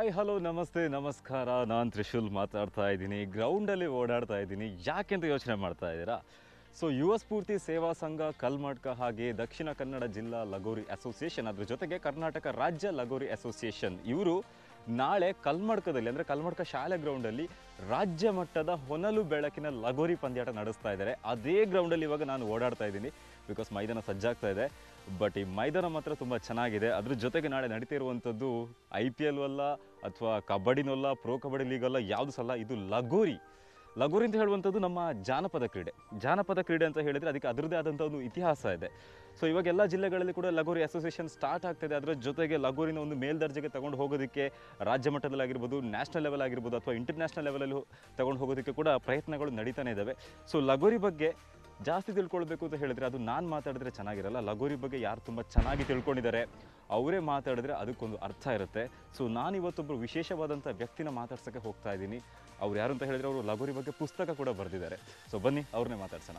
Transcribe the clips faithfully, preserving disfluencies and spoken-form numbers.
Hi hello ನಮಸ್ತೆ ನಮಸ್ಕಾರ. ನಾನು ತ್ರಿಶೂಲ್ ಮಾತಾಡ್ತಾ ಇದ್ದೀನಿ. ಗ್ರೌಂಡಲ್ಲಿ ಓಡಾಡ್ತಾ ಇದ್ದೀನಿ. ಯಾಕೆಂತ ಯೋಚನೆ ಮಾಡ್ತಾ ಇದ್ದೀರಾ? ಸೊ ಯುವ ಸ್ಫೂರ್ತಿ ಸೇವಾ ಸಂಘ ಕಲ್ಮಡ್ಕ ಹಾಗೆ ದಕ್ಷಿಣ ಕನ್ನಡ ಜಿಲ್ಲಾ ಲಗೋರಿ ಅಸೋಸಿಯೇಷನ್, ಅದ್ರ ಜೊತೆಗೆ ಕರ್ನಾಟಕ ರಾಜ್ಯ ಲಗೋರಿ ಅಸೋಸಿಯೇಷನ್ ಇವರು ನಾಳೆ ಕಲ್ಮಡ್ಕದಲ್ಲಿ ಅಂದರೆ ಕಲ್ಮಡ್ಕ ಶಾಲೆ ಗ್ರೌಂಡಲ್ಲಿ ರಾಜ್ಯ ಮಟ್ಟದ ಹೊನಲು ಬೆಳಕಿನ ಲಗೋರಿ ಪಂದ್ಯಾಟ ನಡೆಸ್ತಾ ಇದ್ದಾರೆ. ಅದೇ ಗ್ರೌಂಡಲ್ಲಿ ಇವಾಗ ನಾನು ಓಡಾಡ್ತಾ ಇದ್ದೀನಿ. ಬಿಕಾಸ್ ಮೈದಾನ ಸಜ್ಜಾಗ್ತಾ ಇದೆ. ಬಟ್ ಈ ಮೈದಾನ ಮಾತ್ರ ತುಂಬ ಚೆನ್ನಾಗಿದೆ. ಅದ್ರ ಜೊತೆಗೆ ನಾಳೆ ನಡೀತಾ ಇರುವಂಥದ್ದು ಐ ಪಿ ಎಲ್ ಅಲ್ಲ ಅಥವಾ ಕಬಡ್ಡಿನಲ್ಲ, ಪ್ರೋ ಕಬಡ್ಡಿ ಲೀಗಲ್ಲ, ಯಾವುದು ಸಲ ಇದು ಲಗೋರಿ. ಲಗೋರಿ ಅಂತ ಹೇಳುವಂಥದ್ದು ನಮ್ಮ ಜಾನಪದ ಕ್ರೀಡೆ. ಜಾನಪದ ಕ್ರೀಡೆ ಅಂತ ಹೇಳಿದರೆ ಅದಕ್ಕೆ ಅದರದ್ದೇ ಆದಂಥ ಒಂದು ಇತಿಹಾಸ ಇದೆ. ಸೊ ಇವಾಗ ಎಲ್ಲ ಜಿಲ್ಲೆಗಳಲ್ಲಿ ಕೂಡ ಲಗೋರಿ ಅಸೋಸಿಯೇಷನ್ ಸ್ಟಾರ್ಟ್ ಆಗ್ತಾಯಿದೆ. ಅದರ ಜೊತೆಗೆ ಲಗೋರಿನ ಒಂದು ಮೇಲ್ದರ್ಜೆಗೆ ತಗೊಂಡು ಹೋಗೋದಕ್ಕೆ ರಾಜ್ಯ ಮಟ್ಟದಲ್ಲಿ ಆಗಿರ್ಬೋದು, ನ್ಯಾಷನಲ್ ಲೆವೆಲ್ ಆಗಿರ್ಬೋದು ಅಥವಾ ಇಂಟರ್ನ್ಯಾಷನಲ್ ಲೆವೆಲಲ್ಲಿ ತಗೊಂಡು ಹೋಗೋದಕ್ಕೆ ಕೂಡ ಪ್ರಯತ್ನಗಳು ನಡೀತಾನೆ ಇದ್ದಾವೆ. ಸೊ ಲಗೋರಿ ಬಗ್ಗೆ ಜಾಸ್ತಿ ತಿಳ್ಕೊಳ್ಬೇಕು ಅಂತ ಹೇಳಿದರೆ ಅದು ನಾನು ಮಾತಾಡಿದ್ರೆ ಚೆನ್ನಾಗಿರಲ್ಲ. ಲಗೋರಿ ಬಗ್ಗೆ ಯಾರು ತುಂಬ ಚೆನ್ನಾಗಿ ತಿಳ್ಕೊಂಡಿದ್ದಾರೆ ಅವರೇ ಮಾತಾಡಿದ್ರೆ ಅದಕ್ಕೊಂದು ಅರ್ಥ ಇರುತ್ತೆ. ಸೊ ನಾನು ಇವತ್ತೊಬ್ಬರು ವಿಶೇಷವಾದಂಥ ವ್ಯಕ್ತಿನ ಮಾತಾಡ್ಸೋಕ್ಕೆ ಹೋಗ್ತಾ ಇದ್ದೀನಿ. ಅವ್ರು ಯಾರು ಅಂತ ಹೇಳಿದರೆ ಅವರು ಲಗೋರಿ ಬಗ್ಗೆ ಪುಸ್ತಕ ಕೂಡ ಬರೆದಿದ್ದಾರೆ. ಸೊ ಬನ್ನಿ ಅವ್ರನ್ನೇ ಮಾತಾಡ್ಸೋಣ.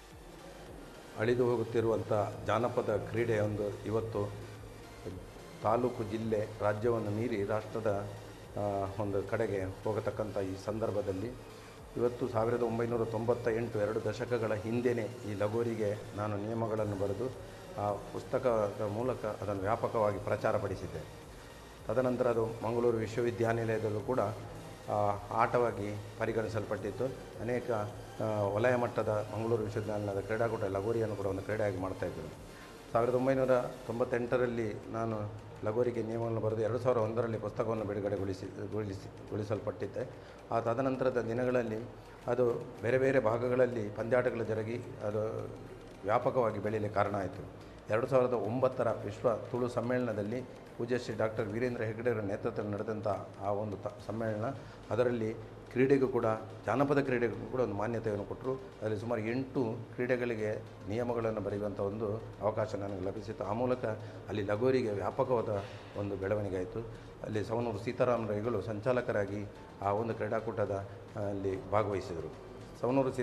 ಅಳಿದು ಹೋಗುತ್ತಿರುವಂಥ ಜಾನಪದ ಕ್ರೀಡೆಯೊಂದು ಇವತ್ತು ತಾಲೂಕು, ಜಿಲ್ಲೆ, ರಾಜ್ಯವನ್ನು ಮೀರಿ ರಾಷ್ಟ್ರದ ಒಂದು ಕಡೆಗೆ ಹೋಗತಕ್ಕಂಥ ಈ ಸಂದರ್ಭದಲ್ಲಿ ಇವತ್ತು ಸಾವಿರದ ಒಂಬೈನೂರ ತೊಂಬತ್ತ ಎಂಟು ಎರಡು ದಶಕಗಳ ಹಿಂದೆಯೇ ಈ ಲಗೋರಿಗೆ ನಾನು ನಿಯಮಗಳನ್ನು ಬರೆದು ಆ ಪುಸ್ತಕದ ಮೂಲಕ ಅದನ್ನು ವ್ಯಾಪಕವಾಗಿ ಪ್ರಚಾರಪಡಿಸಿದ್ದೆ. ತದನಂತರ ಅದು ಮಂಗಳೂರು ವಿಶ್ವವಿದ್ಯಾನಿಲಯದಲ್ಲೂ ಕೂಡ ಆಟವಾಗಿ ಪರಿಗಣಿಸಲ್ಪಟ್ಟಿತ್ತು. ಅನೇಕ ವಲಯ ಮಟ್ಟದ ಮಂಗಳೂರು ವಿಶ್ವವಿದ್ಯಾನಿಲಯದ ಕ್ರೀಡಾಕೂಟ ಲಗೋರಿಯನ್ನು ಕೂಡ ಒಂದು ಕ್ರೀಡೆಯಾಗಿ ಮಾಡ್ತಾಯಿದ್ದರು. ಸಾವಿರದ ಒಂಬೈನೂರ ತೊಂಬತ್ತೆಂಟರಲ್ಲಿ ನಾನು ಲಗೋರಿಗೆ ನಿಯಮವನ್ನು ಬರೆದು ಎರಡು ಸಾವಿರದ ಒಂದರಲ್ಲಿ ಪುಸ್ತಕವನ್ನು ಬಿಡುಗಡೆಗೊಳಿಸಿ ಗೊಳಿಸಿ ಗೊಳಿಸಲ್ಪಟ್ಟಿದ್ದೆ. ಆ ತದನಂತರದ ದಿನಗಳಲ್ಲಿ ಅದು ಬೇರೆ ಬೇರೆ ಭಾಗಗಳಲ್ಲಿ ಪಂದ್ಯಾಟಗಳು ಜರುಗಿ ಅದು ವ್ಯಾಪಕವಾಗಿ ಬೆಳೆಯಲಿಕ್ಕೆ ಕಾರಣ ಆಯಿತು. ಎರಡು ಸಾವಿರದ ಒಂಬತ್ತರ ವಿಶ್ವ ತುಳು ಸಮ್ಮೇಳನದಲ್ಲಿ ಪೂಜ್ಯ ಶ್ರೀ ಡಾಕ್ಟರ್ ವೀರೇಂದ್ರ ಹೆಗ್ಗಡೆಯವರ ನೇತೃತ್ವದಲ್ಲಿ ನಡೆದಂಥ ಆ ಒಂದು ತ ಸಮ್ಮೇಳನ ಅದರಲ್ಲಿ ಕ್ರೀಡೆಗೂ ಕೂಡ, ಜಾನಪದ ಕ್ರೀಡೆಗೂ ಕೂಡ ಒಂದು ಮಾನ್ಯತೆಯನ್ನು ಕೊಟ್ಟರು. ಅದರಲ್ಲಿ ಸುಮಾರು ಎಂಟು ಕ್ರೀಡೆಗಳಿಗೆ ನಿಯಮಗಳನ್ನು ಬರೆಯುವಂಥ ಒಂದು ಅವಕಾಶ ನನಗೆ ಲಭಿಸಿತ್ತು. ಆ ಮೂಲಕ ಅಲ್ಲಿ ಲಗೋರಿಗೆ ವ್ಯಾಪಕವಾದ ಒಂದು ಬೆಳವಣಿಗೆ ಆಯಿತು. ಅಲ್ಲಿ ಸವಣೂರು ಸೀತಾರಾಮರಾಯಗಳು ಸಂಚಾಲಕರಾಗಿ ಆ ಒಂದು ಕ್ರೀಡಾಕೂಟದ ಅಲ್ಲಿ ಭಾಗವಹಿಸಿದರು. ಸವಣೂರು ಸಿ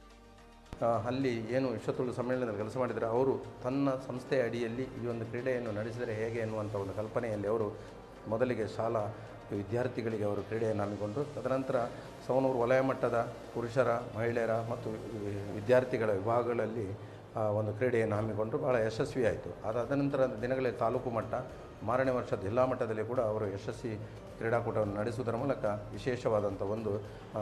ಅಲ್ಲಿ ಏನು ವಿಶ್ವ ತುಳು ಸಮ್ಮೇಳನದಲ್ಲಿ ಕೆಲಸ ಮಾಡಿದರೆ ಅವರು ತನ್ನ ಸಂಸ್ಥೆಯ ಅಡಿಯಲ್ಲಿ ಈ ಒಂದು ಕ್ರೀಡೆಯನ್ನು ನಡೆಸಿದರೆ ಹೇಗೆ ಎನ್ನುವಂಥ ಒಂದು ಕಲ್ಪನೆಯಲ್ಲಿ ಅವರು ಮೊದಲಿಗೆ ಶಾಲಾ ವಿದ್ಯಾರ್ಥಿಗಳಿಗೆ ಅವರು ಕ್ರೀಡೆಯನ್ನು ಹಮ್ಮಿಕೊಂಡರು. ತದನಂತರ ಸವಣೂರು ವಲಯ ಮಟ್ಟದ ಪುರುಷರ, ಮಹಿಳೆಯರ ಮತ್ತು ವಿದ್ಯಾರ್ಥಿಗಳ ವಿಭಾಗಗಳಲ್ಲಿ ಒಂದು ಕ್ರೀಡೆಯನ್ನು ಹಮ್ಮಿಕೊಂಡರು. ಭಾಳ ಯಶಸ್ವಿಯಾಯಿತು. ಅದಾದ ನಂತರ ದಿನಗಳಲ್ಲಿ ತಾಲೂಕು ಮಟ್ಟ, ಮಾರನೇ ವರ್ಷ ಜಿಲ್ಲಾ ಮಟ್ಟದಲ್ಲಿ ಕೂಡ ಅವರು ಯಶಸ್ವಿ ಕ್ರೀಡಾಕೂಟವನ್ನು ನಡೆಸುವುದರ ಮೂಲಕ ವಿಶೇಷವಾದಂಥ ಒಂದು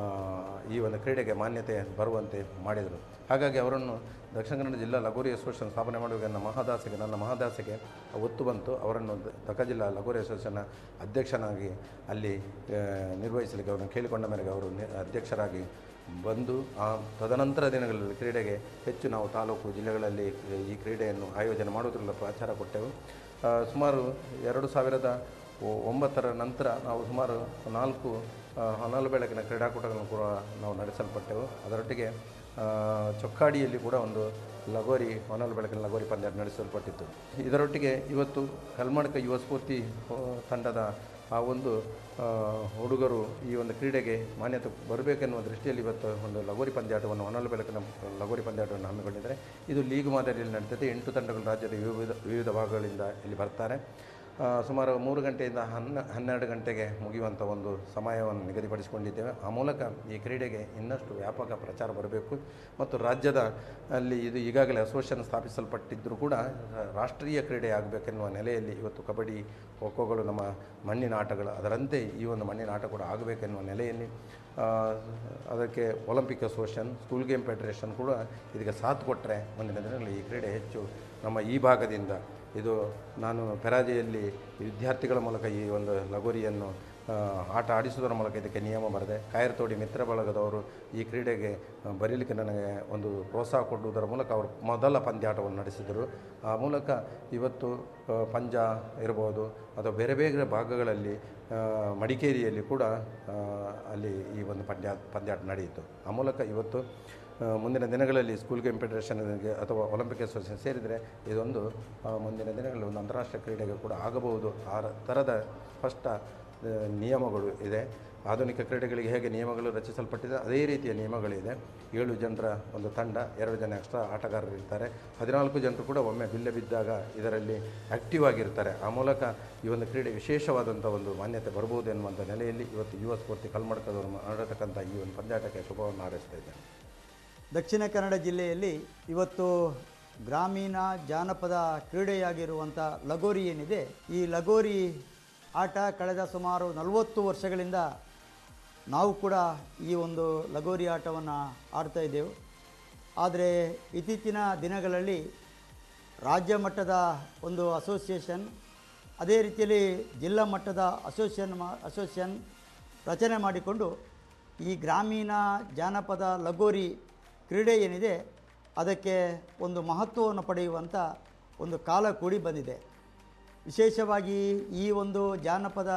ಈ ಒಂದು ಕ್ರೀಡೆಗೆ ಮಾನ್ಯತೆ ಬರುವಂತೆ ಮಾಡಿದರು. ಹಾಗಾಗಿ ಅವರನ್ನು ದಕ್ಷಿಣ ಕನ್ನಡ ಜಿಲ್ಲಾ ಲಗೋರಿ ಅಸೋಸಿಯೇಷನ್ ಸ್ಥಾಪನೆ ಮಾಡುವಾಗ ನನ್ನ ಮಹಾದಾಸೆಗೆ ನನ್ನ ಮಹಾದಾಸೆಗೆ ಒತ್ತು ಬಂತು. ಅವರನ್ನು ದಕ್ಕ ಜಿಲ್ಲಾ ಲಗೋರಿ ಅಸೋಸಿಯೇಷನ್ನ ಅಧ್ಯಕ್ಷನಾಗಿ ಅಲ್ಲಿ ನಿರ್ವಹಿಸಲಿಕ್ಕೆ ಅವರನ್ನು ಕೇಳಿಕೊಂಡ ಮೇರೆಗೆ ಅವರು ಅಧ್ಯಕ್ಷರಾಗಿ ಬಂದು ಆ ತದನಂತರ ದಿನಗಳಲ್ಲಿ ಕ್ರೀಡೆಗೆ ಹೆಚ್ಚು ನಾವು ತಾಲೂಕು, ಜಿಲ್ಲೆಗಳಲ್ಲಿ ಈ ಕ್ರೀಡೆಯನ್ನು ಆಯೋಜನೆ ಮಾಡುವುದರಿಂದ ಪ್ರಚಾರ ಕೊಟ್ಟೆವು. ಸುಮಾರು ಎರಡು ಸಾವಿರದ ಒಂಬತ್ತರ ನಂತರ ನಾವು ಸುಮಾರು ನಾಲ್ಕು ಹೊನಲು ಬೆಳಕಿನ ಕ್ರೀಡಾಕೂಟಗಳನ್ನು ಕೂಡ ನಾವು ನಡೆಸಲ್ಪಟ್ಟೆವು. ಅದರೊಟ್ಟಿಗೆ ಚೊಕ್ಕಾಡಿಯಲ್ಲಿ ಕೂಡ ಒಂದು ಲಗೋರಿ ಹೊನಲು ಬೆಳಕಿನ ಲಗೋರಿ ಪಂದ್ಯ ನಡೆಸಲ್ಪಟ್ಟಿತ್ತು. ಇದರೊಟ್ಟಿಗೆ ಇವತ್ತು ಕಲ್ಮಡ್ಕ ಯುವ ಸ್ಫೂರ್ತಿ ತಂಡದ ಆ ಒಂದು ಹುಡುಗರು ಈ ಒಂದು ಕ್ರೀಡೆಗೆ ಮಾನ್ಯತೆ ಬರಬೇಕೆನ್ನುವ ದೃಷ್ಟಿಯಲ್ಲಿ ಇವತ್ತು ಒಂದು ಲಗೋರಿ ಪಂದ್ಯಾಟವನ್ನು, ಹೊನಲು ಬೆಳಕಿನ ಲಗೋರಿ ಪಂದ್ಯಾಟವನ್ನು ಹಮ್ಮಿಕೊಂಡಿದ್ದಾರೆ. ಇದು ಲೀಗ್ ಮಾದರಿಯಲ್ಲಿ ನಡೀತದೆ. ಎಂಟು ತಂಡಗಳು ರಾಜ್ಯದ ವಿವಿಧ ವಿವಿಧ ಭಾಗಗಳಿಂದ ಇಲ್ಲಿ ಬರ್ತಾರೆ. ಸುಮಾರು ಮೂರು ಗಂಟೆಯಿಂದ ಹನ್ನ ಹನ್ನೆರಡು ಗಂಟೆಗೆ ಮುಗಿಯುವಂಥ ಒಂದು ಸಮಯವನ್ನು ನಿಗದಿಪಡಿಸಿಕೊಂಡಿದ್ದೇವೆ. ಆ ಮೂಲಕ ಈ ಕ್ರೀಡೆಗೆ ಇನ್ನಷ್ಟು ವ್ಯಾಪಕ ಪ್ರಚಾರ ಬರಬೇಕು ಮತ್ತು ರಾಜ್ಯದ ಅಲ್ಲಿ ಇದು ಈಗಾಗಲೇ ಅಸೋಸಿಯೇಷನ್ ಸ್ಥಾಪಿಸಲ್ಪಟ್ಟಿದ್ದರೂ ಕೂಡ ರಾಷ್ಟ್ರೀಯ ಕ್ರೀಡೆ ಆಗಬೇಕೆನ್ನುವ ನೆಲೆಯಲ್ಲಿ ಇವತ್ತು ಕಬಡ್ಡಿ, ಖೋ ಖೋಗಳು ನಮ್ಮ ಮಣ್ಣಿನ ಆಟಗಳು, ಅದರಂತೆ ಈ ಒಂದು ಮಣ್ಣಿನ ಆಟ ಕೂಡ ಆಗಬೇಕೆನ್ನುವ ನೆಲೆಯಲ್ಲಿ ಅದಕ್ಕೆ Olympic association, school game federation ಕೂಡ ಇದಕ್ಕೆ ಸಾಥ್ ಕೊಟ್ಟರೆ ಮುಂದಿನ ದಿನಗಳಲ್ಲಿ ಈ ಕ್ರೀಡೆ ಹೆಚ್ಚು ನಮ್ಮ ಈ ಭಾಗದಿಂದ, ಇದು ನಾನು ಪೆರಾಜೆಯಲ್ಲಿ ವಿದ್ಯಾರ್ಥಿಗಳ ಮೂಲಕ ಈ ಒಂದು ಲಗೋರಿಯನ್ನು ಆಟ ಆಡಿಸುವುದರ ಮೂಲಕ ಇದಕ್ಕೆ ನಿಯಮ ಬರೆದೆ. ಕಾಯರ್ತೋಡಿ ಮಿತ್ರ ಬಳಗದವರು ಈ ಕ್ರೀಡೆಗೆ ಬರೀಲಿಕ್ಕೆ ನನಗೆ ಒಂದು ಪ್ರೋತ್ಸಾಹ ಕೊಡುವುದರ ಮೂಲಕ ಅವರು ಮೊದಲ ಪಂದ್ಯಾಟವನ್ನು ನಡೆಸಿದರು. ಆ ಮೂಲಕ ಇವತ್ತು ಪಂಜ ಇರ್ಬೋದು ಅಥವಾ ಬೇರೆ ಬೇರೆ ಭಾಗಗಳಲ್ಲಿ ಮಡಿಕೇರಿಯಲ್ಲಿ ಕೂಡ ಅಲ್ಲಿ ಈ ಒಂದು ಪಂದ್ಯ ಪಂದ್ಯಾಟ ನಡೆಯಿತು. ಆ ಮೂಲಕ ಇವತ್ತು ಮುಂದಿನ ದಿನಗಳಲ್ಲಿ ಸ್ಕೂಲ್ ಗೇಮ್ ಫೆಡರೇಷನ್ಗೆ ಅಥವಾ ಒಲಿಂಪಿಕ್ ಅಸೋಸಿಯೇಷನ್ ಸೇರಿದರೆ ಇದೊಂದು ಮುಂದಿನ ದಿನಗಳಲ್ಲಿ ಒಂದು ಅಂತಾರಾಷ್ಟ್ರೀಯ ಕ್ರೀಡೆಗೆ ಕೂಡ ಆಗಬಹುದು. ಆ ಥರದ ಸ್ಪಷ್ಟ ನಿಯಮಗಳು ಇದೆ. ಆಧುನಿಕ ಕ್ರೀಡೆಗಳಿಗೆ ಹೇಗೆ ನಿಯಮಗಳು ರಚಿಸಲ್ಪಟ್ಟಿದೆ ಅದೇ ರೀತಿಯ ನಿಯಮಗಳಿದೆ. ಏಳು ಜನರ ಒಂದು ತಂಡ, ಎರಡು ಜನ ಎಕ್ಸ್ಟ್ರಾ ಆಟಗಾರರಿರ್ತಾರೆ. ಹದಿನಾಲ್ಕು ಜನರು ಕೂಡ ಒಮ್ಮೆ ಬಿಲ್ಲೆ ಬಿದ್ದಾಗ ಇದರಲ್ಲಿ ಆ್ಯಕ್ಟಿವ್ ಆಗಿರ್ತಾರೆ. ಆ ಮೂಲಕ ಈ ಒಂದು ಕ್ರೀಡೆ ವಿಶೇಷವಾದಂಥ ಒಂದು ಮಾನ್ಯತೆ ಬರ್ಬೋದು ಎನ್ನುವಂಥ ನೆಲೆಯಲ್ಲಿ ಇವತ್ತು ಯುವ ಸ್ಫೂರ್ತಿ ಕಲ್ಮಡ್ಕದವರು ಮಾಡಿರತಕ್ಕಂಥ ಈ ಒಂದು ಪಂದ್ಯಾಟಕ್ಕೆ ಶುಭವನ್ನು ಹಾರೈಸ್ತಾ ಇದ್ದೇನೆ. ದಕ್ಷಿಣ ಕನ್ನಡ ಜಿಲ್ಲೆಯಲ್ಲಿ ಇವತ್ತು ಗ್ರಾಮೀಣ ಜಾನಪದ ಕ್ರೀಡೆಯಾಗಿರುವಂಥ ಲಗೋರಿ ಏನಿದೆ, ಈ ಲಗೋರಿ ಆಟ ಕಳೆದ ಸುಮಾರು ನಲವತ್ತು ವರ್ಷಗಳಿಂದ ನಾವು ಕೂಡ ಈ ಒಂದು ಲಗೋರಿ ಆಟವನ್ನು ಆಡ್ತಾ ಇದ್ದೆವು. ಆದರೆ ಇತ್ತೀಚಿನ ದಿನಗಳಲ್ಲಿ ರಾಜ್ಯ ಮಟ್ಟದ ಒಂದು ಅಸೋಸಿಯೇಷನ್, ಅದೇ ರೀತಿಯಲ್ಲಿ ಜಿಲ್ಲಾ ಮಟ್ಟದ ಅಸೋಸಿಯೇಷನ್ ಮಾ ಅಸೋಸಿಯೇಷನ್ ರಚನೆ ಮಾಡಿಕೊಂಡು ಈ ಗ್ರಾಮೀಣ ಜಾನಪದ ಲಗೋರಿ ಕ್ರೀಡೆ ಏನಿದೆ ಅದಕ್ಕೆ ಒಂದು ಮಹತ್ವವನ್ನು ಪಡೆಯುವಂಥ ಒಂದು ಕಾಲ ಕೂಡಿ ಬಂದಿದೆ. ವಿಶೇಷವಾಗಿ ಈ ಒಂದು ಜಾನಪದ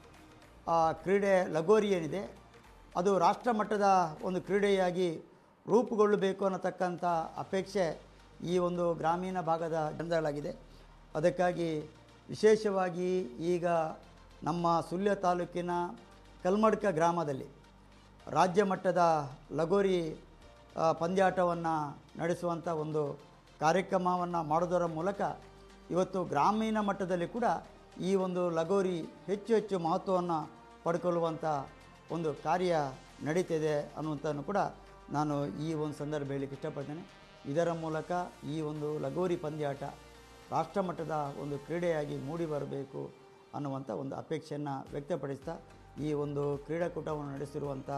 ಕ್ರೀಡೆ ಲಗೋರಿ ಏನಿದೆ ಅದು ರಾಷ್ಟ್ರ ಮಟ್ಟದ ಒಂದು ಕ್ರೀಡೆಯಾಗಿ ರೂಪುಗೊಳ್ಳಬೇಕು ಅನ್ನತಕ್ಕಂಥ ಅಪೇಕ್ಷೆ ಈ ಒಂದು ಗ್ರಾಮೀಣ ಭಾಗದ ಜನಗಳಾಗಿದೆ. ಅದಕ್ಕಾಗಿ ವಿಶೇಷವಾಗಿ ಈಗ ನಮ್ಮ ಸುಳ್ಯ ತಾಲೂಕಿನ ಕಲ್ಮಡ್ಕ ಗ್ರಾಮದಲ್ಲಿ ರಾಜ್ಯ ಮಟ್ಟದ ಲಗೋರಿ ಪಂದ್ಯಾಟವನ್ನು ನಡೆಸುವಂಥ ಒಂದು ಕಾರ್ಯಕ್ರಮವನ್ನು ಮಾಡೋದರ ಮೂಲಕ ಇವತ್ತು ಗ್ರಾಮೀಣ ಮಟ್ಟದಲ್ಲಿ ಕೂಡ ಈ ಒಂದು ಲಗೋರಿ ಹೆಚ್ಚು ಹೆಚ್ಚು ಮಹತ್ವವನ್ನು ಪಡ್ಕೊಳ್ಳುವಂಥ ಒಂದು ಕಾರ್ಯ ನಡೀತಿದೆ ಅನ್ನುವಂಥನ್ನು ಕೂಡ ನಾನು ಈ ಒಂದು ಸಂದರ್ಭ ಹೇಳಲಿಕ್ಕೆ ಇಷ್ಟಪಡ್ತೇನೆ. ಇದರ ಮೂಲಕ ಈ ಒಂದು ಲಗೋರಿ ಪಂದ್ಯಾಟ ರಾಷ್ಟ್ರ ಮಟ್ಟದ ಒಂದು ಕ್ರೀಡೆಯಾಗಿ ಮೂಡಿ ಬರಬೇಕು ಅನ್ನುವಂಥ ಒಂದು ಅಪೇಕ್ಷೆಯನ್ನು ವ್ಯಕ್ತಪಡಿಸ್ತಾ ಈ ಒಂದು ಕ್ರೀಡಾಕೂಟವನ್ನು ನಡೆಸಿರುವಂಥ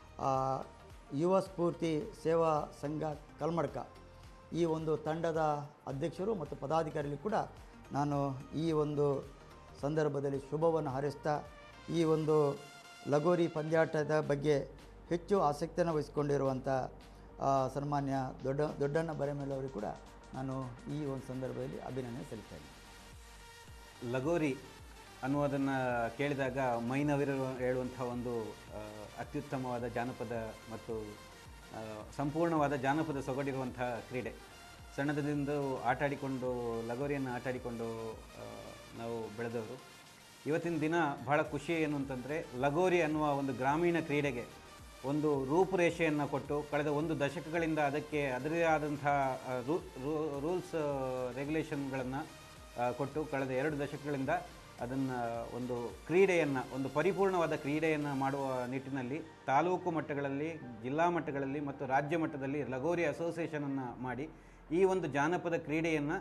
ಯುವ ಸ್ಫೂರ್ತಿ ಸೇವಾ ಸಂಘ ಕಲ್ಮಡ್ಕ ಈ ಒಂದು ತಂಡದ ಅಧ್ಯಕ್ಷರು ಮತ್ತು ಪದಾಧಿಕಾರಿಗಳು ಕೂಡ ನಾನು ಈ ಒಂದು ಸಂದರ್ಭದಲ್ಲಿ ಶುಭವನ್ನು ಹಾರೈಸ್ತಾ ಈ ಒಂದು ಲಗೋರಿ ಪಂದ್ಯಾಟದ ಬಗ್ಗೆ ಹೆಚ್ಚು ಆಸಕ್ತಿಯನ್ನು ವಹಿಸಿಕೊಂಡಿರುವಂಥ ಸನ್ಮಾನ್ಯ ದೊಡ್ಡ ದೊಡ್ಡಣ್ಣ ಬರೆಮೇಲವರಿಗೆ ಕೂಡ ನಾನು ಈ ಒಂದು ಸಂದರ್ಭದಲ್ಲಿ ಅಭಿನಂದನೆ ಸಲ್ಲಿಸ್ತೇನೆ. ಲಗೋರಿ ಅನ್ನುವುದನ್ನು ಕೇಳಿದಾಗ ಮೈನವಿರು ಹೇಳುವಂಥ ಒಂದು ಅತ್ಯುತ್ತಮವಾದ ಜಾನಪದ ಮತ್ತು ಸಂಪೂರ್ಣವಾದ ಜಾನಪದ ಸೊಗಡಿರುವಂಥ ಕ್ರೀಡೆ. ಸಣ್ಣದಿಂದ ಆಟಾಡಿಕೊಂಡು ಲಗೋರಿಯನ್ನು ಆಟಾಡಿಕೊಂಡು ನಾವು ಬೆಳೆದವರು. ಇವತ್ತಿನ ದಿನ ಬಹಳ ಖುಷಿ ಏನು ಅಂತಂದರೆ ಲಗೋರಿ ಅನ್ನುವ ಒಂದು ಗ್ರಾಮೀಣ ಕ್ರೀಡೆಗೆ ಒಂದು ರೂಪುರೇಷೆಯನ್ನು ಕೊಟ್ಟು ಕಳೆದ ಒಂದು ದಶಕಗಳಿಂದ ಅದಕ್ಕೆ ಅದರದೇ ಆದಂಥ ರೂಲ್ಸ್ ರೆಗ್ಯುಲೇಷನ್ಗಳನ್ನು ಕೊಟ್ಟು ಕಳೆದ ಎರಡು ದಶಕಗಳಿಂದ ಅದನ್ನು ಒಂದು ಕ್ರೀಡೆಯನ್ನು ಒಂದು ಪರಿಪೂರ್ಣವಾದ ಕ್ರೀಡೆಯನ್ನು ಮಾಡುವ ನಿಟ್ಟಿನಲ್ಲಿ ತಾಲೂಕು ಮಟ್ಟಗಳಲ್ಲಿ, ಜಿಲ್ಲಾ ಮಟ್ಟಗಳಲ್ಲಿ ಮತ್ತು ರಾಜ್ಯ ಮಟ್ಟದಲ್ಲಿ ಲಗೋರಿ ಅಸೋಸಿಯೇಷನನ್ನು ಮಾಡಿ ಈ ಒಂದು ಜಾನಪದ ಕ್ರೀಡೆಯನ್ನು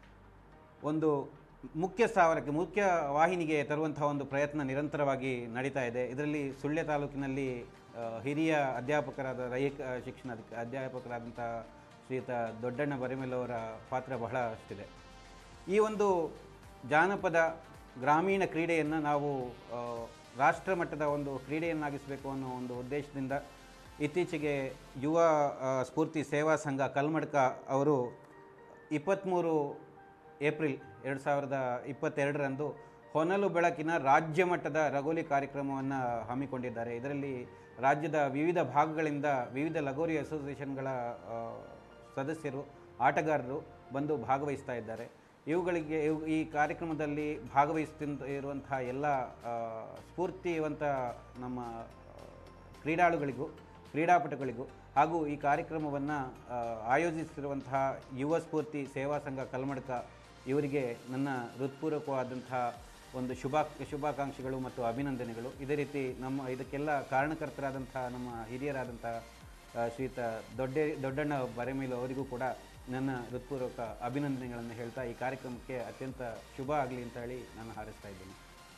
ಒಂದು ಮುಖ್ಯ ಸ್ಥಾವರಕ್ಕೆ, ಮುಖ್ಯ ವಾಹಿನಿಗೆ ತರುವಂಥ ಒಂದು ಪ್ರಯತ್ನ ನಿರಂತರವಾಗಿ ನಡೀತಾ ಇದೆ. ಇದರಲ್ಲಿ ಸುಳ್ಯ ತಾಲೂಕಿನಲ್ಲಿ ಹಿರಿಯ ಅಧ್ಯಾಪಕರಾದ ದೈಹಿಕ ಶಿಕ್ಷಣ ಅಧ್ಯಾಪಕರಾದಂಥ ಶ್ರೀಯುತ ದೊಡ್ಡಣ್ಣ ಬರೆಮೇಲವರ ಪಾತ್ರ ಬಹಳ ಅಷ್ಟಿದೆ. ಈ ಒಂದು ಜಾನಪದ ಗ್ರಾಮೀಣ ಕ್ರೀಡೆಯನ್ನು ನಾವು ರಾಷ್ಟ್ರ ಮಟ್ಟದ ಒಂದು ಕ್ರೀಡೆಯನ್ನಾಗಿಸಬೇಕು ಅನ್ನೋ ಒಂದು ಉದ್ದೇಶದಿಂದ ಇತ್ತೀಚೆಗೆ ಯುವ ಸ್ಫೂರ್ತಿ ಸೇವಾ ಸಂಘ ಕಲ್ಮಡ್ಕ ಅವರು ಇಪ್ಪತ್ತ್ಮೂರು ಏಪ್ರಿಲ್ ಎರಡು ಸಾವಿರದ ಇಪ್ಪತ್ತೆರಡರಂದು ಹೊನಲು ಬೆಳಕಿನ ರಾಜ್ಯ ಮಟ್ಟದ ಲಗೋರಿ ಕಾರ್ಯಕ್ರಮವನ್ನು ಹಮ್ಮಿಕೊಂಡಿದ್ದಾರೆ. ಇದರಲ್ಲಿ ರಾಜ್ಯದ ವಿವಿಧ ಭಾಗಗಳಿಂದ ವಿವಿಧ ಲಗೋರಿ ಅಸೋಸಿಯೇಷನ್ಗಳ ಸದಸ್ಯರು, ಆಟಗಾರರು ಬಂದು ಭಾಗವಹಿಸ್ತಾ ಇದ್ದಾರೆ. ಇವುಗಳಿಗೆ ಈ ಕಾರ್ಯಕ್ರಮದಲ್ಲಿ ಭಾಗವಹಿಸ್ತಿಂತ ಇರುವಂತಹ ಎಲ್ಲ ಸ್ಫೂರ್ತಿವಂತ ನಮ್ಮ ಕ್ರೀಡಾಳುಗಳಿಗೂ, ಕ್ರೀಡಾಪಟುಗಳಿಗೂ ಹಾಗೂ ಈ ಕಾರ್ಯಕ್ರಮವನ್ನು ಆಯೋಜಿಸಿರುವಂತಹ ಯುವ ಸ್ಫೂರ್ತಿ ಸೇವಾ ಸಂಘ ಕಲ್ಮಡ್ಕ ಇವರಿಗೆ ನನ್ನ ಹೃತ್ಪೂರ್ವಕವಾದಂತಹ ಒಂದು ಶುಭಾ ಶುಭಾಕಾಂಕ್ಷೆಗಳು ಮತ್ತು ಅಭಿನಂದನೆಗಳು. ಇದೇ ರೀತಿ ನಮ್ಮ ಇದಕ್ಕೆಲ್ಲ ಕಾರಣಕರ್ತರಾದಂಥ ನಮ್ಮ ಹಿರಿಯರಾದಂಥ ಶ್ರೀಯುತ ದೊಡ್ಡ ದೊಡ್ಡಣ್ಣ ಬರೆಮೇಲು ಅವರಿಗೂ ಕೂಡ ನನ್ನ ಹೃತ್ಪೂರ್ವಕ ಅಭಿನಂದನೆಗಳನ್ನು ಹೇಳ್ತಾ ಈ ಕಾರ್ಯಕ್ರಮಕ್ಕೆ ಅತ್ಯಂತ ಶುಭ ಆಗಲಿ ಅಂತ ಹೇಳಿ ನಾನು ಹಾರೈಸ್ತಾ ಇದ್ದೀನಿ.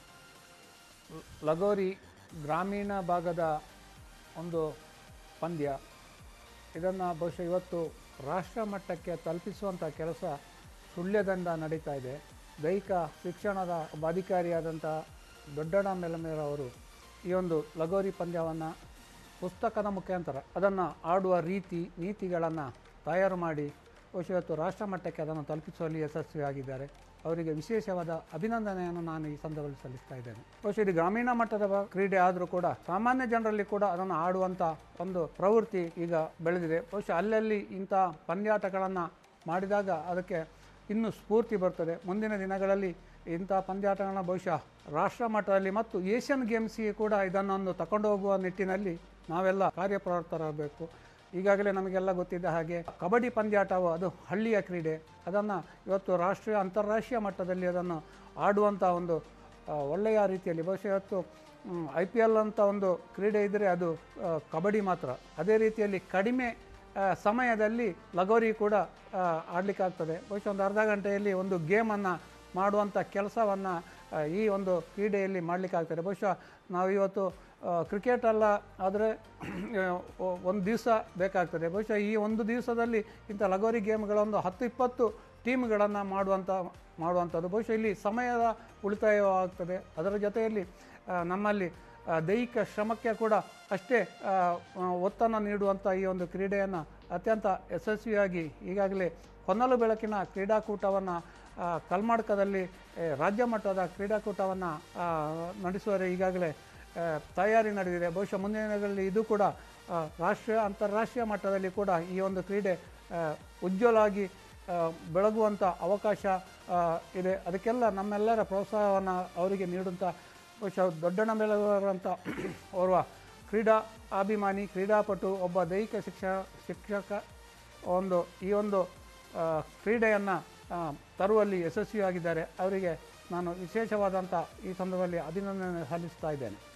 ಲಗೋರಿ ಗ್ರಾಮೀಣ ಭಾಗದ ಒಂದು ಪಂದ್ಯ. ಇದನ್ನು ಬಹುಶಃ ಇವತ್ತು ರಾಷ್ಟ್ರ ಮಟ್ಟಕ್ಕೆ ತಲುಪಿಸುವಂಥ ಕೆಲಸ ಸುಳ್ಯದಿಂದ ನಡೀತಾ ಇದೆ. ದೈಹಿಕ ಶಿಕ್ಷಣದ ಒಬ್ಬ ಅಧಿಕಾರಿಯಾದಂಥ ದೊಡ್ಡಣ್ಣ ಮೇಲಮೇರವರು ಈ ಒಂದು ಲಗೋರಿ ಪಂದ್ಯವನ್ನು ಪುಸ್ತಕದ ಮುಖಾಂತರ ಅದನ್ನು ಆಡುವ ರೀತಿ ನೀತಿಗಳನ್ನು ತಯಾರು ಮಾಡಿ ಬಹುಶಃ ಇವತ್ತು ರಾಷ್ಟ್ರ ಮಟ್ಟಕ್ಕೆ ಅದನ್ನು ತಲುಪಿಸುವಲ್ಲಿ ಯಶಸ್ವಿಯಾಗಿದ್ದಾರೆ. ಅವರಿಗೆ ವಿಶೇಷವಾದ ಅಭಿನಂದನೆಯನ್ನು ನಾನು ಈ ಸಂದರ್ಭದಲ್ಲಿ ಸಲ್ಲಿಸ್ತಾ ಇದ್ದೇನೆ. ಬಹುಶಃ ಇದು ಗ್ರಾಮೀಣ ಮಟ್ಟದ ಕ್ರೀಡೆ ಆದರೂ ಕೂಡ ಸಾಮಾನ್ಯ ಜನರಲ್ಲಿ ಕೂಡ ಅದನ್ನು ಆಡುವಂಥ ಒಂದು ಪ್ರವೃತ್ತಿ ಈಗ ಬೆಳೆದಿದೆ. ಬಹುಶಃ ಅಲ್ಲಲ್ಲಿ ಇಂಥ ಪಂದ್ಯಾಟಗಳನ್ನು ಮಾಡಿದಾಗ ಅದಕ್ಕೆ ಇನ್ನೂ ಸ್ಫೂರ್ತಿ ಬರ್ತದೆ. ಮುಂದಿನ ದಿನಗಳಲ್ಲಿ ಇಂಥ ಪಂದ್ಯಾಟಗಳನ್ನ ಬಹುಶಃ ರಾಷ್ಟ್ರ ಮಟ್ಟದಲ್ಲಿ ಮತ್ತು ಏಷ್ಯನ್ ಗೇಮ್ಸ್ಗೆ ಕೂಡ ಇದನ್ನೊಂದು ತಗೊಂಡು ಹೋಗುವ ನಿಟ್ಟಿನಲ್ಲಿ ನಾವೆಲ್ಲ ಕಾರ್ಯಪ್ರವೃತ್ತರಾಗಬೇಕು. ಈಗಾಗಲೇ ನಮಗೆಲ್ಲ ಗೊತ್ತಿದ್ದ ಹಾಗೆ ಕಬಡ್ಡಿ ಪಂದ್ಯಾಟವು ಅದು ಹಳ್ಳಿಯ ಕ್ರೀಡೆ, ಅದನ್ನು ಇವತ್ತು ರಾಷ್ಟ್ರೀಯ ಅಂತಾರಾಷ್ಟ್ರೀಯ ಮಟ್ಟದಲ್ಲಿ ಅದನ್ನು ಆಡುವಂಥ ಒಂದು ಒಳ್ಳೆಯ ರೀತಿಯಲ್ಲಿ ಬಹುಶಃ ಇವತ್ತು ಐ ಪಿ ಎಲ್ ಅಂತ ಒಂದು ಕ್ರೀಡೆ ಇದ್ದರೆ ಅದು ಕಬಡ್ಡಿ ಮಾತ್ರ. ಅದೇ ರೀತಿಯಲ್ಲಿ ಕಡಿಮೆ ಸಮಯದಲ್ಲಿ ಲಗೋರಿ ಕೂಡ ಆಡಲಿಕ್ಕಾಗ್ತದೆ. ಬಹುಶಃ ಒಂದು ಅರ್ಧ ಗಂಟೆಯಲ್ಲಿ ಒಂದು ಗೇಮನ್ನು ಮಾಡುವಂಥ ಕೆಲಸವನ್ನು ಈ ಒಂದು ಕ್ರೀಡೆಯಲ್ಲಿ ಮಾಡಲಿಕ್ಕಾಗ್ತದೆ. ಬಹುಶಃ ನಾವು ಇವತ್ತು ಕ್ರಿಕೆಟಲ್ಲ ಆದರೆ ಒಂದು ದಿವಸ ಬೇಕಾಗ್ತದೆ. ಬಹುಶಃ ಈ ಒಂದು ದಿವಸದಲ್ಲಿ ಇಂಥ ಲಗೋರಿ ಗೇಮ್ಗಳೊಂದು ಹತ್ತು ಇಪ್ಪತ್ತು ಟೀಮ್ಗಳನ್ನು ಮಾಡುವಂಥ ಮಾಡುವಂಥದ್ದು ಬಹುಶಃ ಇಲ್ಲಿ ಸಮಯದ ಉಳಿತಾಯವಾಗ್ತದೆ. ಅದರ ಜೊತೆಯಲ್ಲಿ ನಮ್ಮಲ್ಲಿ ದೈಹಿಕ ಶ್ರಮಕ್ಕೆ ಕೂಡ ಅಷ್ಟೇ ಒತ್ತನ್ನು ನೀಡುವಂಥ ಈ ಒಂದು ಕ್ರೀಡೆಯನ್ನು ಅತ್ಯಂತ ಯಶಸ್ವಿಯಾಗಿ ಈಗಾಗಲೇ ಹೊನ್ನಲು ಬೆಳಕಿನ ಕ್ರೀಡಾಕೂಟವನ್ನು ಕಲ್ಮಾಡ್ಕದಲ್ಲಿ ರಾಜ್ಯ ಮಟ್ಟದ ಕ್ರೀಡಾಕೂಟವನ್ನು ನಡೆಸುವರೆ ಈಗಾಗಲೇ ತಯಾರಿ ನಡೆದಿದೆ. ಬಹುಶಃ ಮುಂದಿನ ದಿನಗಳಲ್ಲಿ ಇದು ಕೂಡ ರಾಷ್ಟ್ರೀಯ ಅಂತಾರಾಷ್ಟ್ರೀಯ ಮಟ್ಟದಲ್ಲಿ ಕೂಡ ಈ ಒಂದು ಕ್ರೀಡೆ ಉಜ್ವಲವಾಗಿ ಬೆಳಗುವಂಥ ಅವಕಾಶ ಇದೆ. ಅದಕ್ಕೆಲ್ಲ ನಮ್ಮೆಲ್ಲರ ಪ್ರೋತ್ಸಾಹವನ್ನು ಅವರಿಗೆ ನೀಡುವಂಥ ಬಹುಶಃ ದೊಡ್ಡಣ್ಣ ಬೆಳಗುವಂಥ ಓರ್ವ ಕ್ರೀಡಾ ಅಭಿಮಾನಿ ಕ್ರೀಡಾಪಟು ಒಬ್ಬ ದೈಹಿಕ ಶಿಕ್ಷ ಶಿಕ್ಷಕ ಒಂದು ಈ ಒಂದು ಕ್ರೀಡೆಯನ್ನು ತರುವಲ್ಲಿ ಯಶಸ್ವಿಯಾಗಿದ್ದಾರೆ. ಅವರಿಗೆ ನಾನು ವಿಶೇಷವಾದಂಥ ಈ ಸಂದರ್ಭದಲ್ಲಿ ಅಭಿನಂದನೆ ಸಲ್ಲಿಸ್ತಾ ಇದ್ದೇನೆ.